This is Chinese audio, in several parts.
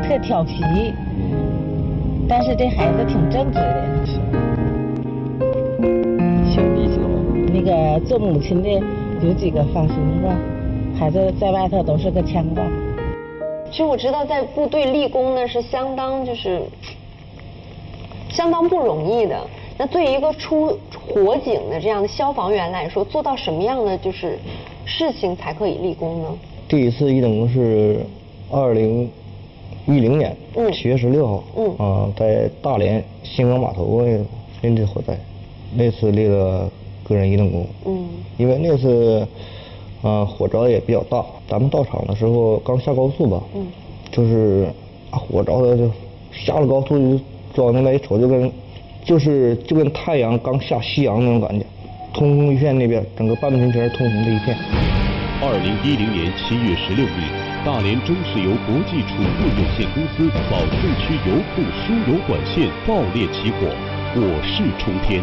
特调皮，但是这孩子挺正直的。 小弟媳妇， 那个做母亲的有几个放心吧，孩子在外头都是个牵挂。 其实我知道，在部队立功呢是相当不容易的。那对于一个出火警的这样的消防员来说，做到什么样的事情才可以立功呢？ 第一次立功是2010年7月16号，在大连新港码头那次火灾，那次立了个人一等功。因为那次火着也比较大，咱们到场的时候刚下高速吧，就是火着的就下了高速就往那边一瞅，就跟太阳刚下夕阳那种感觉，通红一片，那边整个半边天全是通红的一片。 2010年7月16日，大连中石油国际储物有限公司保顺区油库输油管线爆裂起火，火势冲天。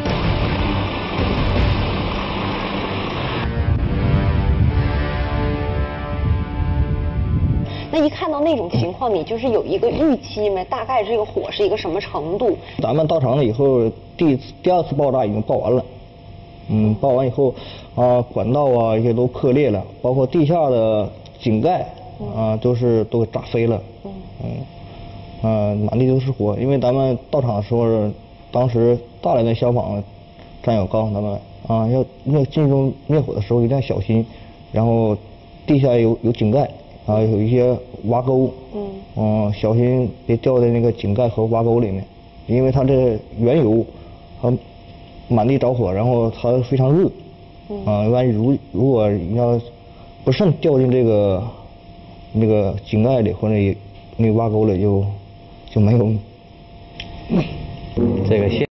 那一看到那种情况，你就是有一个预期吗？大概这个火是一个什么程度？ 咱们到场了以后，第二次爆炸已经爆完了，爆完以后管道一些都破裂了，包括地下的井盖都给炸飞了，满地都是火。因为咱们到场的时候，当时大连的消防战友告诉咱们要进入灭火的时候一定要小心，然后地下有井盖。有一些挖沟，小心别掉在那个井盖和挖沟里面，因为它这原油满地着火，然后它非常热，万一如果要不慎掉进那个井盖里或者那挖沟里就没有这个